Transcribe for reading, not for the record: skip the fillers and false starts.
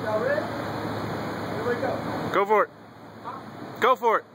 Y'all ready? Here we go. Go for it. Go for it.